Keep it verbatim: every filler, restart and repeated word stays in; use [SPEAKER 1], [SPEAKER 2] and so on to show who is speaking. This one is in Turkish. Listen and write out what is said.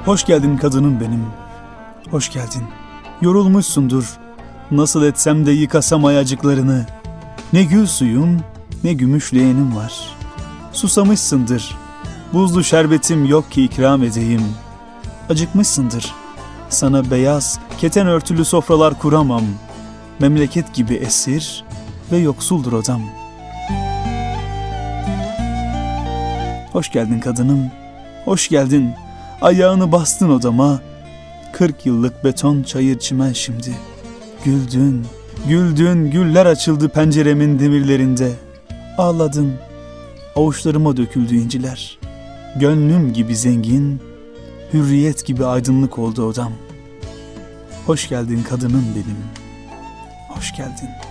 [SPEAKER 1] Hoş geldin kadınım benim, hoş geldin. Yorulmuşsundur, nasıl etsem de yıkasam ayacıklarını. Ne gül suyum, ne gümüş leğenim var. Susamışsındır, buzlu şerbetim yok ki ikram edeyim. Acıkmışsındır, sana beyaz, keten örtülü sofralar kuramam. Memleket gibi esir ve yoksuldur odam. Hoş geldin kadınım, hoş geldin. Ayağını bastın odama. Kırk yıllık beton çayır çimen şimdi. Güldün, güldün, güller açıldı penceremin demirlerinde. Ağladın, avuçlarıma döküldü inciler. Gönlüm gibi zengin, hürriyet gibi aydınlık oldu odam. Hoş geldin kadınım benim, hoş geldin.